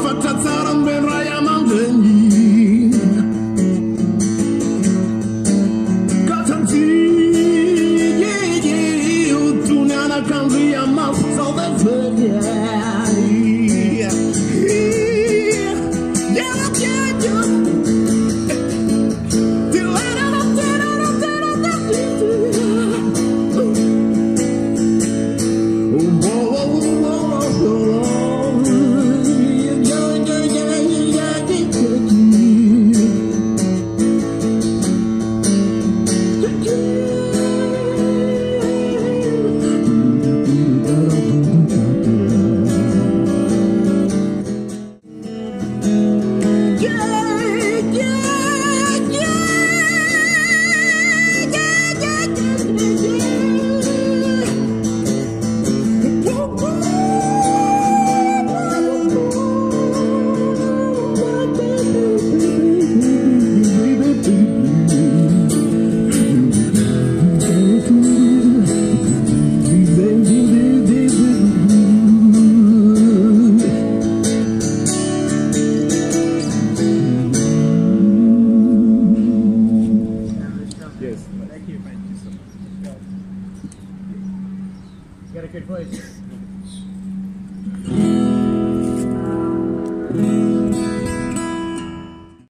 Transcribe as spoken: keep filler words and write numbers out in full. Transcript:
Tatsaran ben raya mandeni Katanti ye ye utunana kanri ama sauda feria Yeah yeah yeah Thank you. Thank you so much. You got a good voice.